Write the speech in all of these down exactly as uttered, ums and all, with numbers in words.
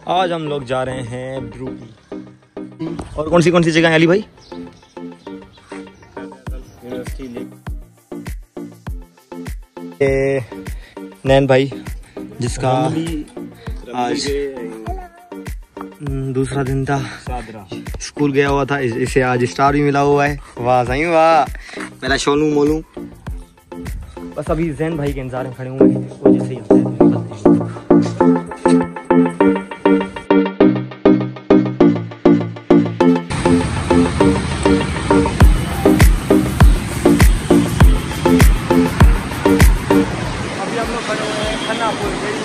आज हम लोग जा रहे हैं ब्रूकी। और कौन सी कौन सी जगह है अली भाई? नैन भाई जिसका आज दूसरा दिन था, स्कूल गया हुआ था, इसे आज स्टार भी मिला हुआ है। वाह सही वाह मेरा शोनू मोलू। बस अभी जैन भाई के इंतजार में खड़े हुए हैं, तो जैसे ही हम लोग खड़े हुए हैं खन्नापुर में।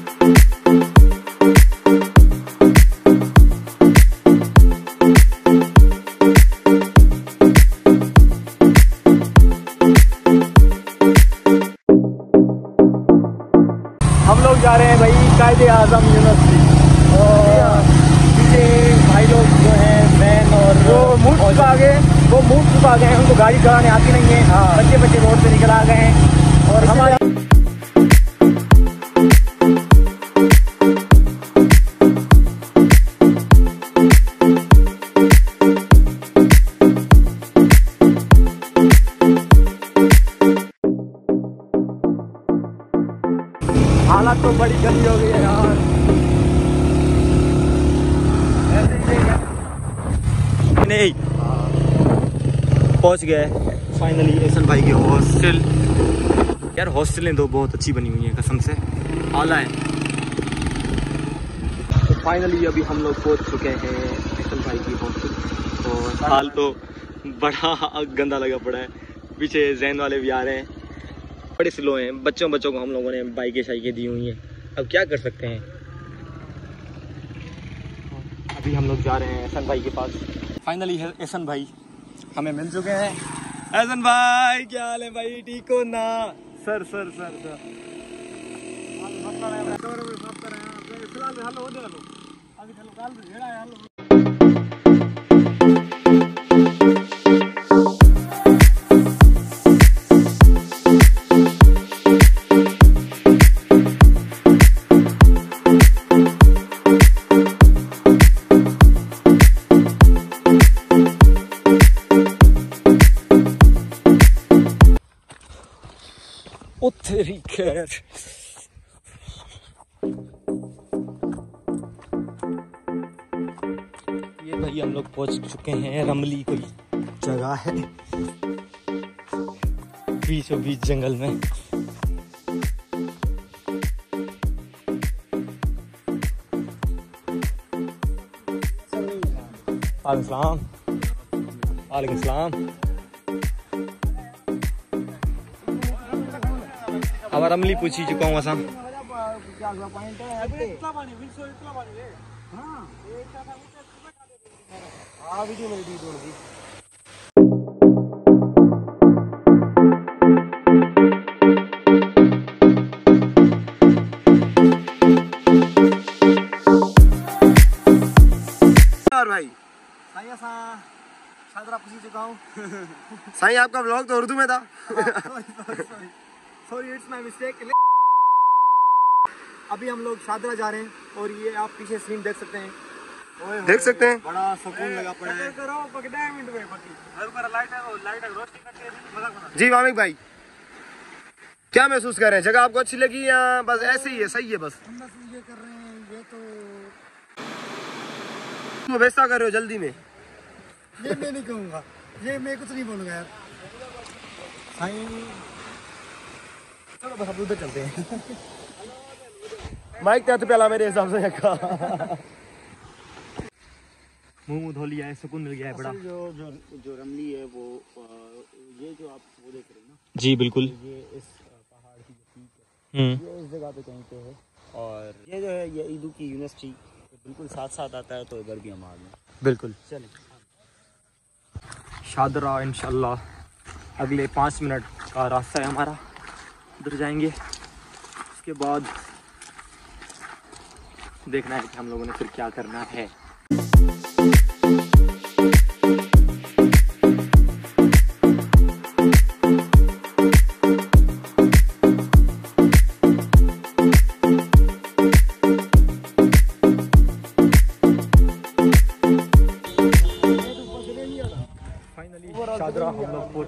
हम लोग जा रहे हैं भाई कायदे आजम यूनिवर्सिटी, और पीछे भाई लोग जो हैं वैन और वो मूड चुका गए वो मूड चुका गए हैं, उनको गाड़ी चलाने आती नहीं है। हाँ बच्चे बच्चे रोड पे निकल आ गए हैं और हमारे हालत तो बड़ी गंदी हो गई है यार। नहीं पहुंच गए फाइनली एहसन भाई की हॉस्टल। यार हॉस्टलें तो बहुत अच्छी बनी हुई हैं कसम से, आला है। तो फाइनली अभी हम लोग पहुंच चुके हैं एहसन भाई की हॉस्टल। और हाल तो बड़ा गंदा लगा पड़ा है, पीछे जैन वाले भी आ रहे हैं, बड़े स्लो हैं। बच्चों बच्चों को हम लोगों ने बाइकें शाइकें दी हुई हैं, अब क्या कर सकते हैं। अभी हम लोग जा रहे हैं एहसन भाई के पास। फाइनली एहसन भाई हमें मिल चुके हैं। एहसन भाई क्या हाल है भाई, ठीक हो ना? सर सर सर सर ओ तेरी खैर। ये भाई हम लोग पहुंच चुके हैं रमली, कोई जगह है बीचों बीच जंगल में। वालेकुम वालेकुम सलाम। अब रमली पूछी चुका हूँ असा। भाई शादरा पूछी चुका हूँ। साईं आपका ब्लॉग तो उर्दू में था। Sorry it's my mistake. अभी हम लोग शादरा जा रहे हैं और ये आप पीछे सीन देख सकते हैं, देख सकते हैं बड़ा सुकून लगा पड़ा है। जी वामिक भाई क्या महसूस कर रहे हैं? जगह आपको अच्छी लगी या बस ऐसे ही है? सही है बस हम बस ये कर रहे हैं। ये तो व्यवस्था कर रहे हो जल्दी में? ये मैं नहीं कहूँगा, ये मैं कुछ नहीं बोलूँगा यार। चलो बस अब उधर चलते हैं। माइक तहत पहला मेरे हिसाब से मुंह मुंह धो लिया है, सुकून मिल गया है बड़ा। जो जो जो रमली है वो ये जो आप वो देख रहे हैं ना? जी बिल्कुल, ये इस पहाड़ की जो पीक है ये इस जगह पे कहीं पे है। और ये जो है ये ईदू की यूनिवर्सिटी बिल्कुल साथ साथ आता है, तो इधर भी हम आ गए। बिल्कुल चलिए शादरा इंशाल्लाह अगले पाँच मिनट का रास्ता है हमारा, उधर जाएंगे। उसके बाद देखना है कि हम लोगों ने फिर क्या करना है।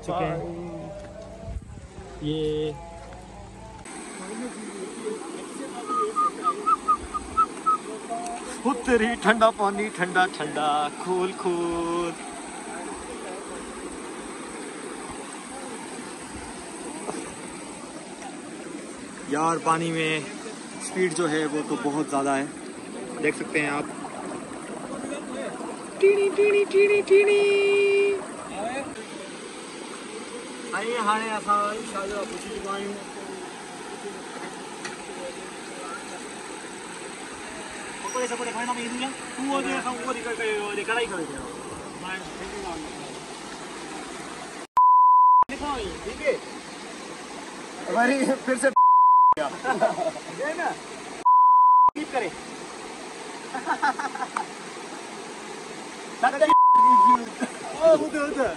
पहुंच चुके हैं। ये उत्तरी ठंडा पानी, ठंडा ठंडा, कूल कूल। यार पानी में स्पीड जो है वो तो बहुत ज़्यादा है, देख सकते हैं आप। टीनी टीनी टीनी टीनी आइए हाणे असां शाहजरा पहुची चुका आहियूं। पकोड़े सकोड़े खाइण में ईंदी आहे, तूं वो दे असां वो निकल के वो कढ़ाई करे थे। मैं लिखो ठीक है, हमारी फिर से ये ना कीप करे ओ उधर उधर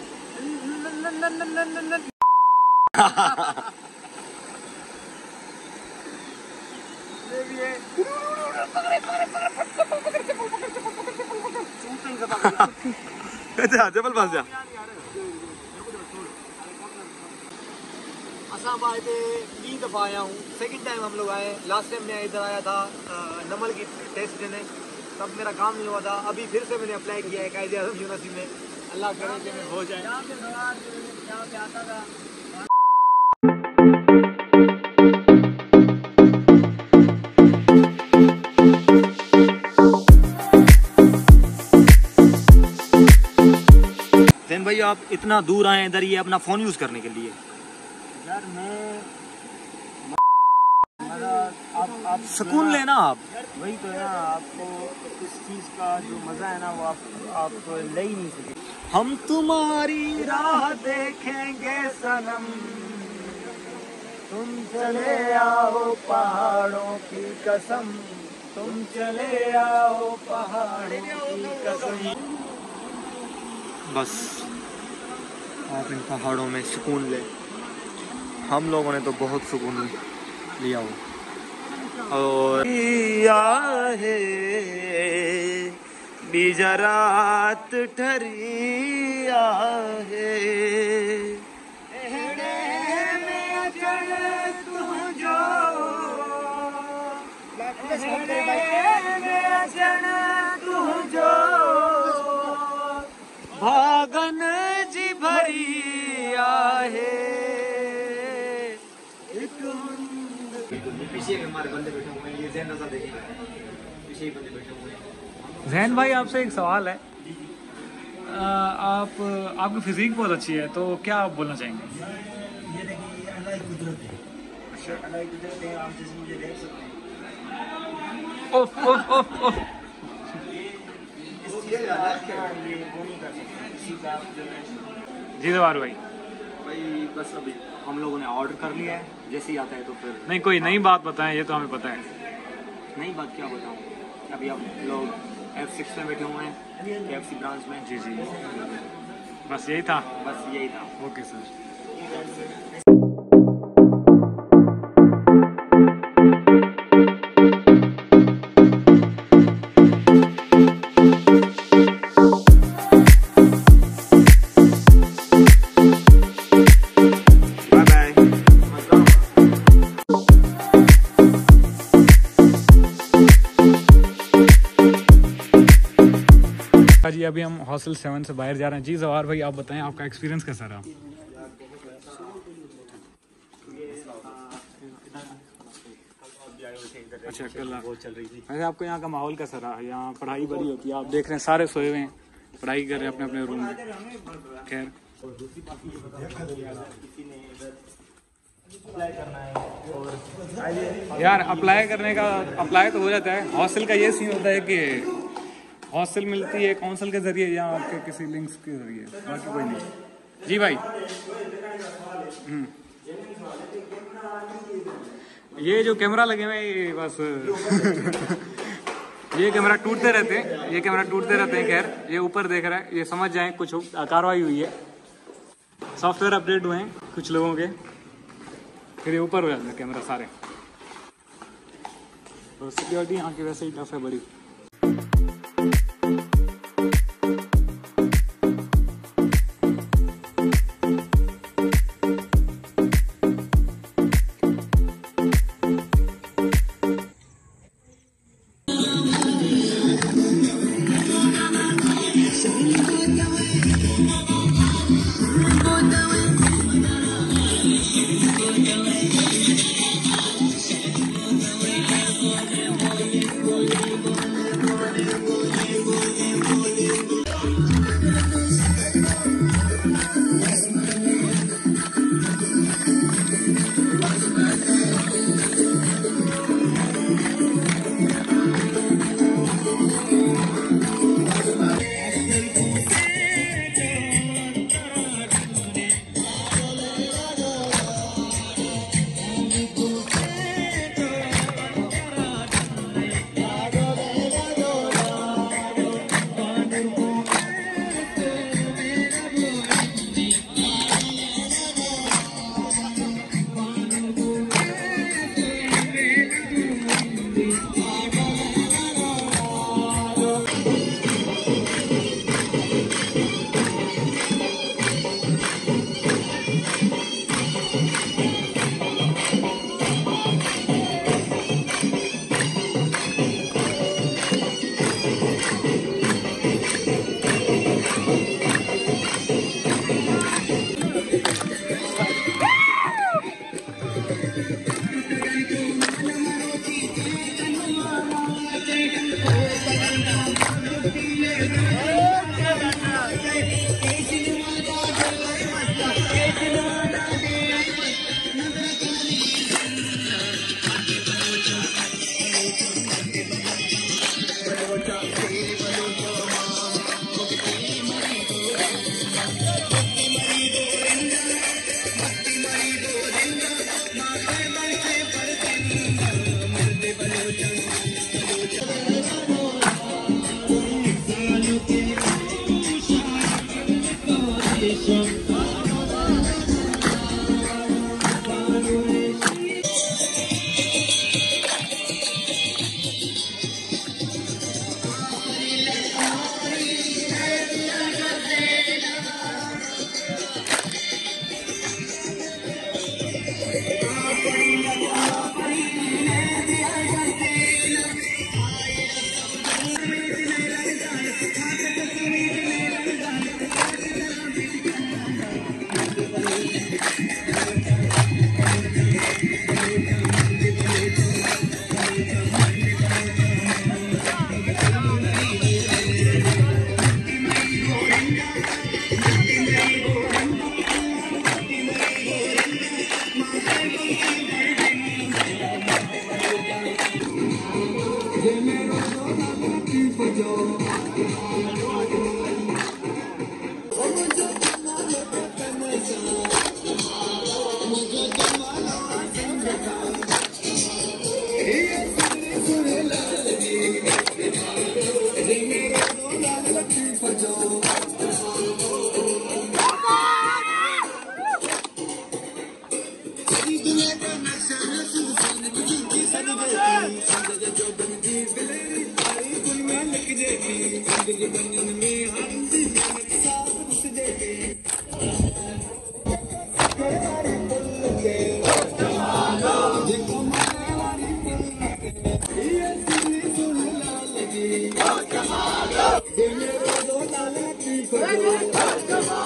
जबल पास जा असां भाई पे ॿी दफ़ा आया हूँ, सेकंड टाइम हम लोग आए। लास्ट टाइम मैं इधर आया था नमल की टेस्ट देने, तब मेरा काम नहीं हुआ था। अभी फिर से मैंने अप्लाई किया है कायदे आज़म यूनिवर्सिटी में, अल्लाह करे कि मैं हो जाए। जैन भाई आप इतना दूर आए इधर ये अपना फ़ोन यूज़ करने के लिए? यार मैं आप आप सुकून लेना, आप वही तो है ना, आपको इस चीज़ का जो मज़ा है ना वो आप आप ले ही नहीं सके। हम तुम्हारी राह देखेंगे सनम, तुम चले आओ पहाड़ों की कसम, तुम चले आओ पहाड़ों की कसम। बस आप इन पहाड़ों में सुकून ले, हम लोगों ने तो बहुत सुकून लिया हो। और है बिजरात ठरिया है भागन जी भरिया है। पीछे हमारे बंदे बैठे हुए हैं, ये ज़ैन रज़ा देखिए, पीछे ही बंदे बैठे हुए हैं। ज़ैन भाई आपसे एक सवाल है, आ, आप आपकी फिजिक बहुत अच्छी है, तो क्या आप बोलना चाहेंगे? ये देखिए अल्लाह की कुदरत है। अच्छा अल्लाह की कुदरत है, आप जैसे मुझे देख सकते हैं। ओफ ओफ ओफ ओफ जी जवार भाई भाई बस अभी हम लोगों ने ऑर्डर कर लिया है, जैसे ही आता है तो फिर नहीं कोई नई बात बताएं, ये तो हमें पता है। नई बात क्या बताऊँ, अभी आप लोग एफ सिक्स में बैठे हुए हैं के एफ सी ब्रांच में। जी जी बस यही था, बस यही था। Okay sir. जी अभी हम हॉस्टल सेवन से बाहर जा रहे हैं। जी जवाहर भाई आप बताएं आपका एक्सपीरियंस कैसा रहा? अच्छा कल बहुत चल रही थी। वैसे आपको यहाँ का माहौल कैसा रहा? यहाँ पढ़ाई बड़ी होती है, आप देख रहे हैं सारे सोए हुए हैं, पढ़ाई कर रहे हैं अपने अपने रूम में। खैर यार अप्लाई करने का अप्लाई तो हो जाता है। हॉस्टल का ये सीन होता है कि हॉस्टल मिलती है काउंसिल के जरिए या आपके किसी लिंक्स के जरिए, बाकी कोई नहीं। जी भाई हम्म ये जो कैमरा लगे हुए ये बस ये कैमरा टूटते रहते हैं, ये कैमरा टूटते रहते हैं। खैर ये ऊपर देख रहा है, ये समझ जाएं कुछ कार्रवाई हुई है, सॉफ्टवेयर अपडेट हुए हैं कुछ लोगों के, फिर ये ऊपर हो जाते हैं कैमरा सारे। तो सिक्योरिटी यहाँ की वैसे ही टफ है बड़ी। Come on!